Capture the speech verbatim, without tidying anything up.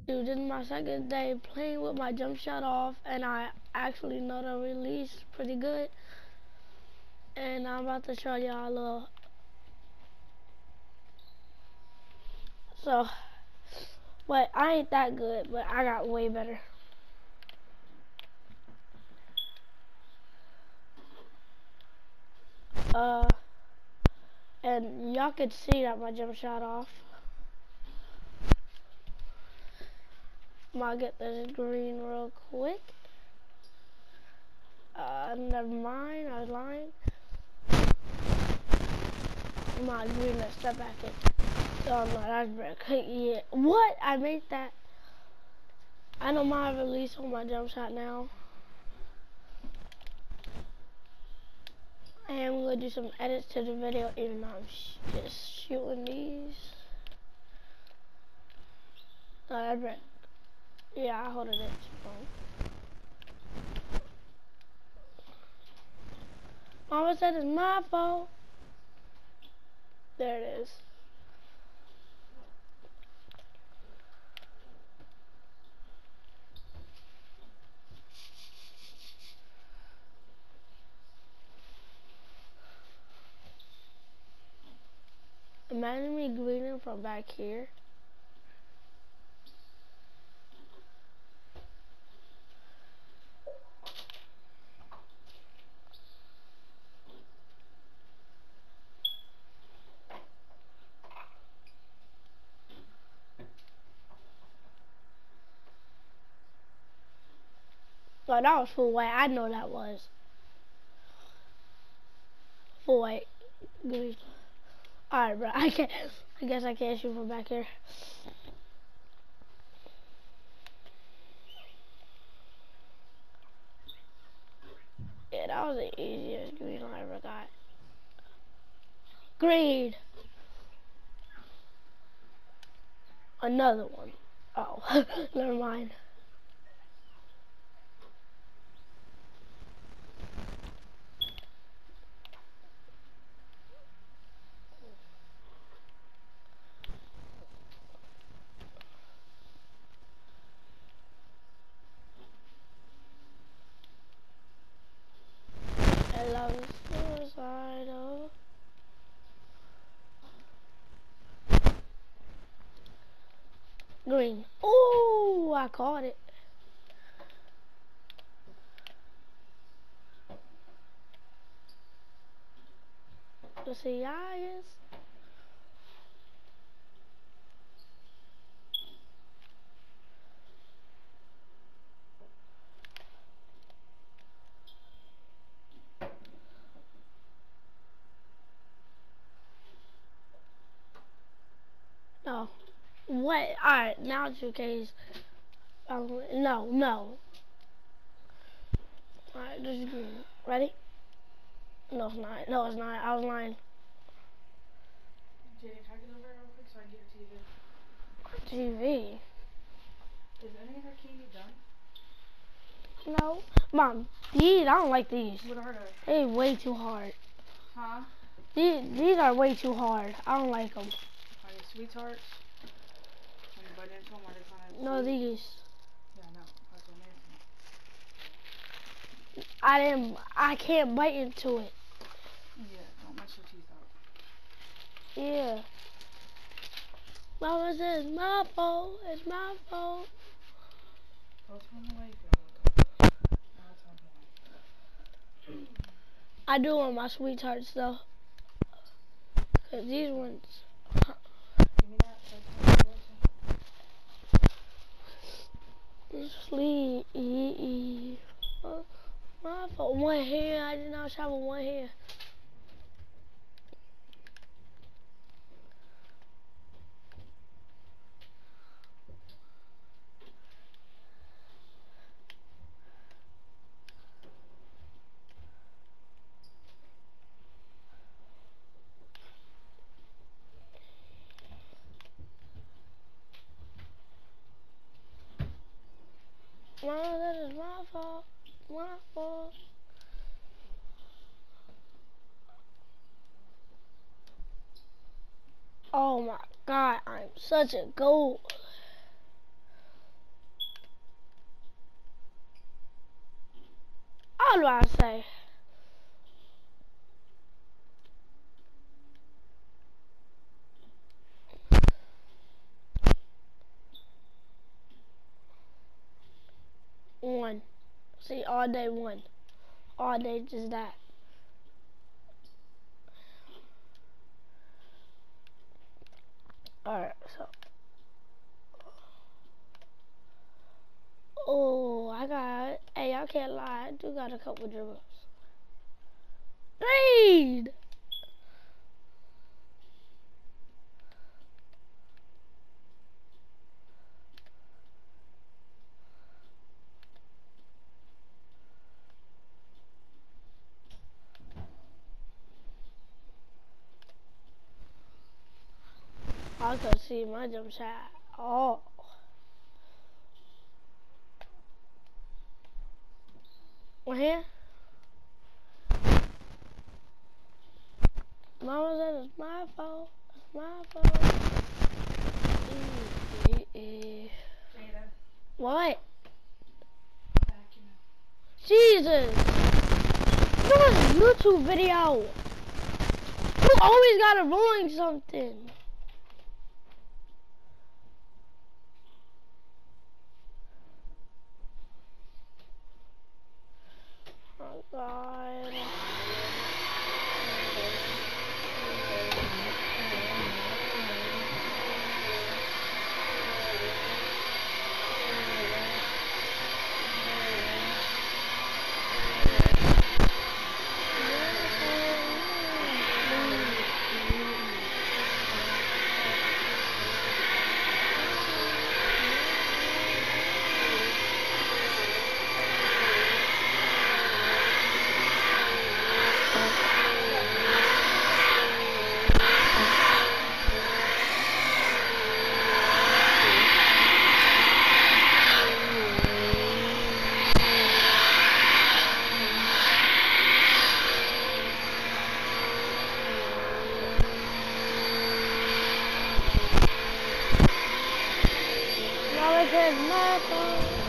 Dude, this is my second day playing with my jump shot off, and I actually know the release pretty good. And I'm about to show y'all a little. So, but I ain't that good, but I got way better. Uh, and y'all could see that my jump shot off. I'm gonna get this green real quick. Uh, never mind, I was lying. My green, let's step back in. Oh no, that's brick. Yeah, what? I made that. I know my release on my jump shot now. I am gonna do some edits to the video, even though I'm sh just shooting these. No, that's brick. Yeah, I hold it in phone. Mama said it's my fault. There it is. Imagine me greening from back here. Oh, that was full white. I know that was. Full white. Green. Alright, bro. I can't. I guess I can't shoot from back here. Yeah, that was the easiest green I ever got. Green. Another one. Oh, never mind. I love suicidal. Green. Oh, I caught it. Let's see, guys. No. What? Alright, now two Ks. Um, no, no. Alright, this is green. Ready? No, it's not. No, it's not. I was lying. Jaden, can I get over real quick so I can get your T V? T V? Is any of her candy done? No. Mom, these, I don't like these. What are they? They're way too hard. Huh? These, these are way too hard. I don't like them. Are they sweethearts? When you bite into them, are they kind of No, sweet? these. Yeah, I know. That's what I'm asking. I didn't, I can't bite into it. Yeah, don't mess your teeth out. Yeah. Mama says it's my fault. It's my fault. Go swim away, girl. Now it's on point. I do want my sweethearts though. Cause these ones. Give me that. Sleep. Uh, my fault. One hair. I did not shower one hair. Mama, that is my fault. My fault. Oh my God, I'm such a goat. How do I say? One. See, all day one. All day just that. Alright, so. Oh, I got, hey, I can't lie. I do got a couple dribbles. Read! I could see my jump shot. Oh. One here. Mama said it's my fault. It's my fault. E e e. Jada. What? Vacuum. Jesus! It was a YouTube video. You always gotta ruin something. Oh God. Now it's my fault.